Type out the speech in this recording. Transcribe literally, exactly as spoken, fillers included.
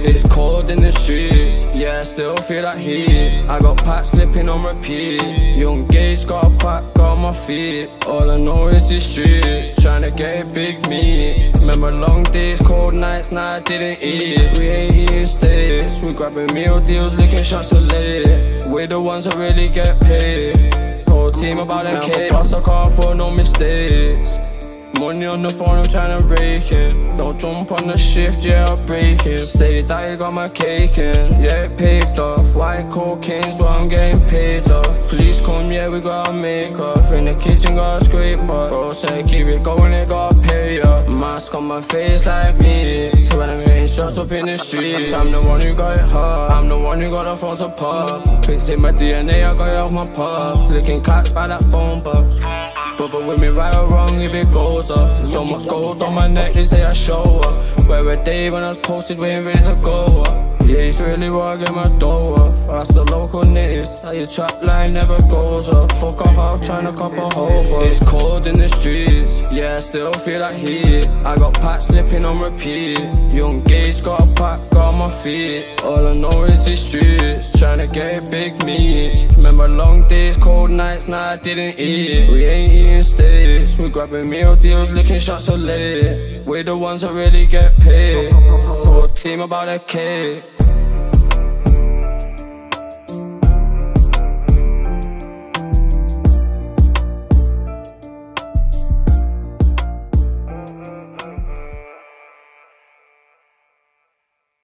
It's cold in the streets, yeah, I still feel that heat. I got packs flipping on repeat. Young Gage got a pack on my feet. All I know is the streets, tryna get a big meat. Remember long days, cold nights, nah I didn't eat. We ain't eating steaks, we grabbing meal deals, licking shots of late. We're the ones that really get paid. Whole team about a K, plus I can't afford no mistakes. Money on the phone, I'm tryna rake it. Don't jump on the shift, yeah, I'll break it. Stay that you got my cake in, yeah, it paid off. White cocaine's what I'm getting paid off. Police come, yeah, we gotta make off. In the kitchen, gotta scrape up. Bro said keep it going, it gotta pay up. Mask on my face like me, so when I'm hitting shots up in the street. I'm the one who got it hard, I'm the one who got the phone to pop. Pics in my D N A, I got it off my pops. Licking cats by that phone box. Brother with me right or wrong if it goes up. So much gold on my neck, they say I show up. Where a day when I was posted waiting ready to go up. Yeah, it's really what I get my dough up. Ask the local niggas, how your trap line never goes up. Fuck a half, tryna cop a whole but it's cold in the streets, yeah, I still feel that heat. I got packs flipping on repeat. Young Gage got a pack on my feet. All I know is the streets, tryna get a big meat. Remember long days, cold nights, nah I didn't eat. We ain't eating steaks, we grabbing meal deals, licking shots of late. We're the ones that really get paid. Whole team about a cake.